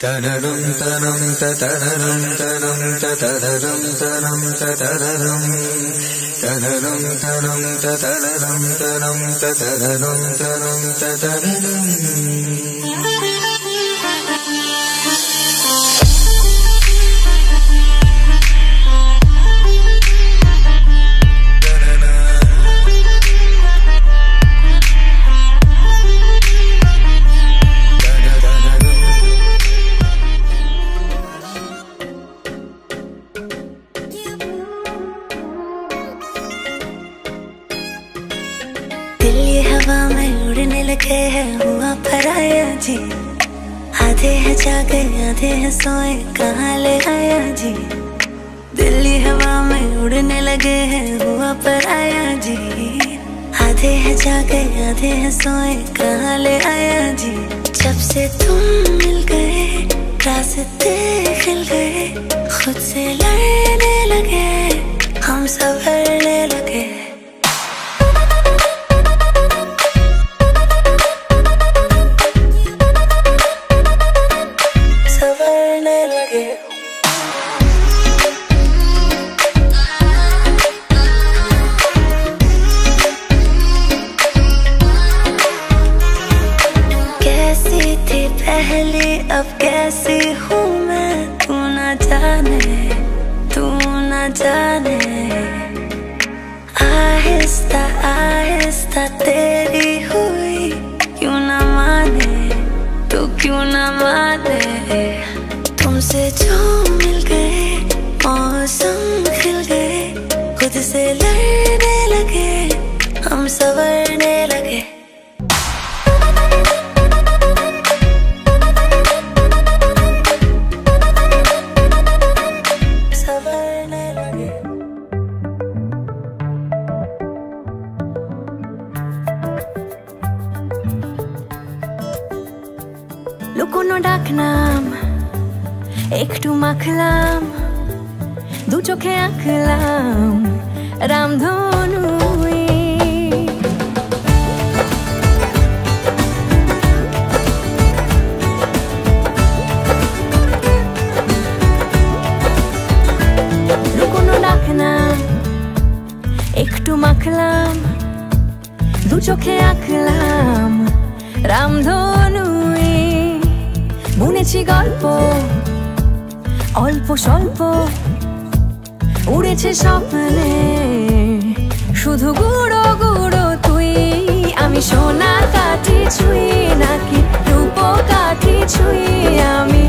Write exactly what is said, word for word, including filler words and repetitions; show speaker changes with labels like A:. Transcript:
A: तनरं तनं ततरं तनं ततरं तनं ततरं तनरं तनं ततरं तनं ततरं तनं ततरं
B: हवा में उड़ने लगे हैं हुआ पराया जी। आधे हैं जागे आधे हैं सोए कहाँ ले आया जी। दिल्ली हवा में उड़ने लगे हैं हुआ पराया जी। आधे हैं जागे आधे हैं सोए कहाँ ले आया जी। जब से तुम मिल गए रास्ते खिल गए खुद से लड़ने लगे हम संभलने लगे। पहले अब कैसी हूँ मैं तू ना जाने तू ना जाने। आहिस्ता आहिस्ता तेरी हुई क्यों ना माने तो क्यों ना माने। तुमसे जो मिल गए मौसम खिल गए खुद से लड़ने लगे हम संवरने लगे। লুকোনো ডাক নাম একটু মাখলাম দু চোখে আঁকলাম রামধনু। লুকোনো ডাক নাম একটু মাখলাম দু চোখে আঁকলাম রামধনু। বুনেছি গল্প অল্প স্বল্প উড়েছে স্বপ্নে শুধু গুঁড়ো গুঁড়ো তুই। আমি সোনা কাঠি ছুঁই নাকি রূপ কাঠি ছুঁই আমি